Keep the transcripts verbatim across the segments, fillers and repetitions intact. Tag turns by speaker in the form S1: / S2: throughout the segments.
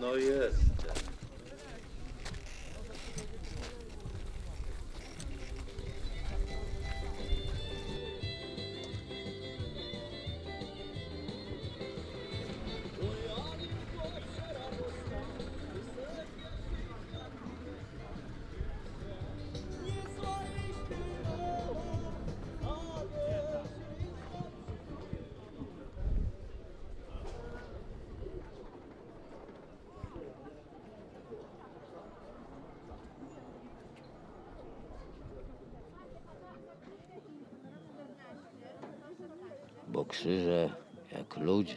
S1: No jestem.
S2: Bo krzyże jak ludzie,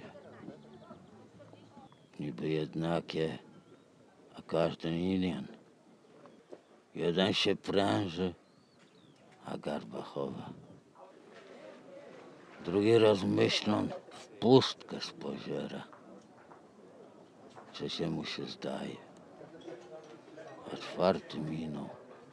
S2: niby jednakie, a każdy inien. Jeden się pręży, a garba chowa. Drugi raz myślą w pustkę spoziera, czy się mu się zdaje, a czwarty minął.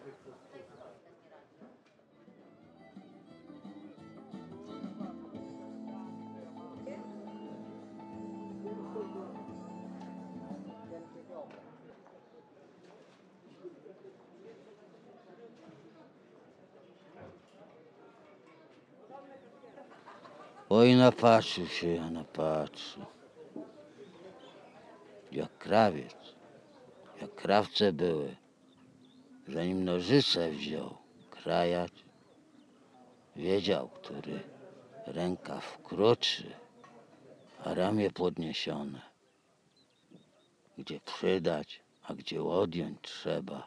S2: Oj, napatrzył się, ja napatrzył. Jak krawiec, jak krawce były, zanim nożyce wziął krajać, wiedział, który rękaw krótszy, a ramię podniesione, gdzie przydać, a gdzie odjąć trzeba.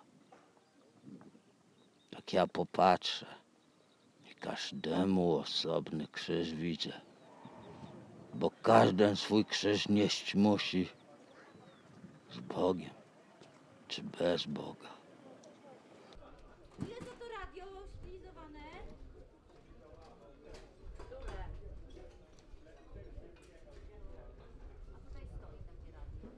S2: Jak ja popatrzę i każdemu osobny krzyż widzę, bo każdy swój krzyż nieść musi z Bogiem czy bez Boga.
S3: Ile za to radio stylizowane? Które? A tutaj stoi takie radio.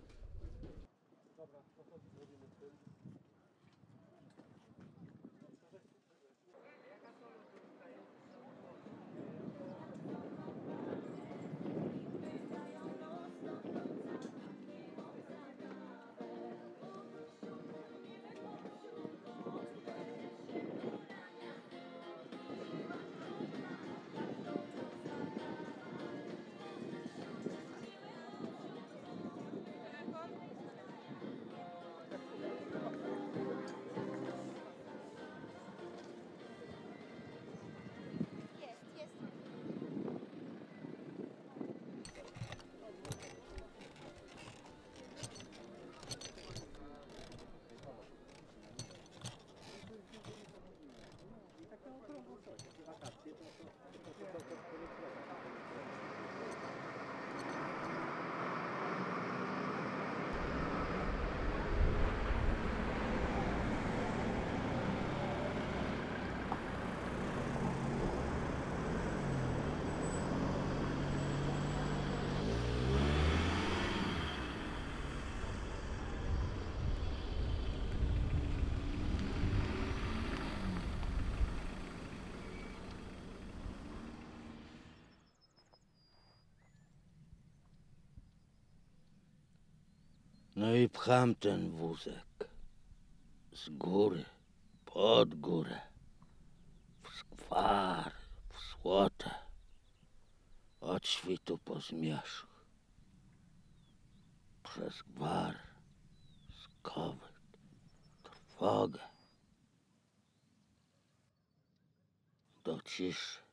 S2: No i pcham ten wózek z góry, pod górę, w skwar, w słotę, od świtu po zmierzch, przez gwar, skowyt, trwogę, do ciszy.